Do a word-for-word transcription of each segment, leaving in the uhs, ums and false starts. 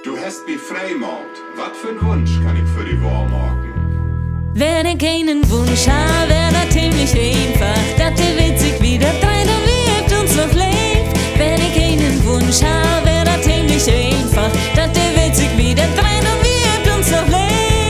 Du hast mich freimalt. Was für ein Wunsch kann ich für die wahr machen? Wenn ich einen Wunsch habe, wäre das ziemlich einfach. Dass der witzig wieder dreht und wie uns noch lebt. Wenn ich einen Wunsch habe, wäre das ziemlich einfach. Dass der witzig wieder dreht und wie uns noch lebt.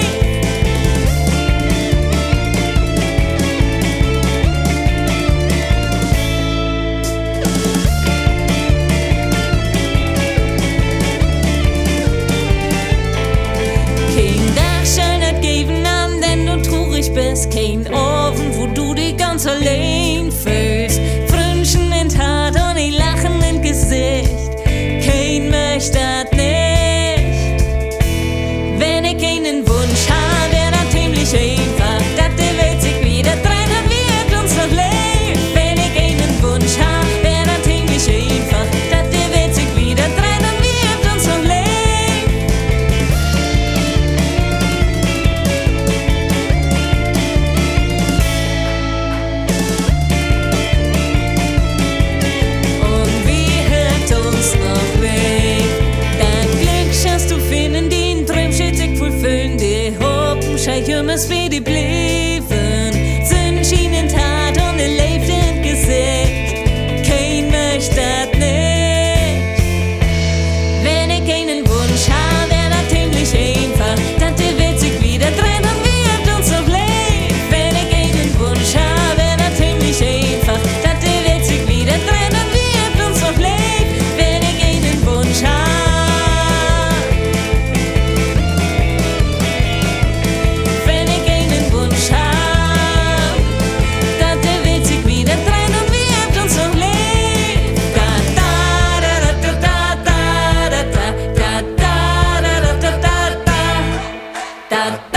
Bist kein Ofen, wo du dich ganz allein fühlst. Frünchen in Tat und ein Lachen im Gesicht. Kein möchte das nicht. Wenn ich einen Wunsch habe, wäre das ziemlich einfach. Dass der Welt sich wieder dreht und wird uns noch lebt. Wenn ich einen Wunsch habe, wäre das ziemlich einfach. Dass der Welt sich wieder dreht und wird uns noch lebt. Jummes wie die blieben, sind schienen Tat und er lebt im Gesicht. Kein möchte das nicht. Wenn ich einen Wunsch habe, wäre das ziemlich einfach. Dass der Welt sich wieder dreht und wird uns noch lebt. Wenn ich einen Wunsch habe, wäre das ziemlich einfach. Dass der Welt sich wieder dreht und wird uns noch lebt. Wenn ich einen Wunsch habe. Da